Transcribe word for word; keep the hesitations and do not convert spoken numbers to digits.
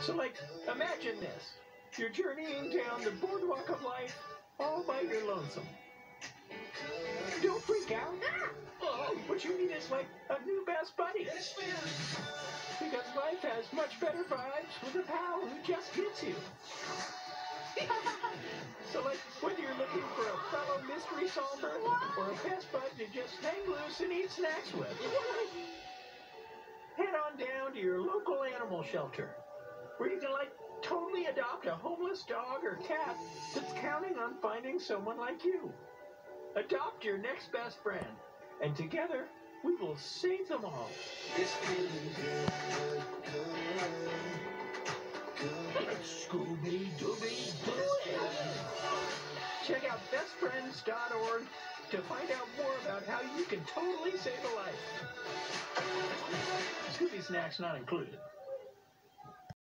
So, like, imagine this. You're journeying down the boardwalk of life all by your lonesome. Don't freak out. Oh, what you need is, like, a new best buddy. Because life has much better vibes with a pal who just gets you. So, like, whether you're looking for a fellow mystery solver or a best bud to just hang loose and eat snacks with, head on down to your local animal shelter, where you can, like, totally adopt a homeless dog or cat that's counting on finding someone like you. Adopt your next best friend, and together we will save them all. It's Scooby-Dooby-Doo. Check out best friends dot org to find out more about how you can totally save a life. Scooby snacks not included.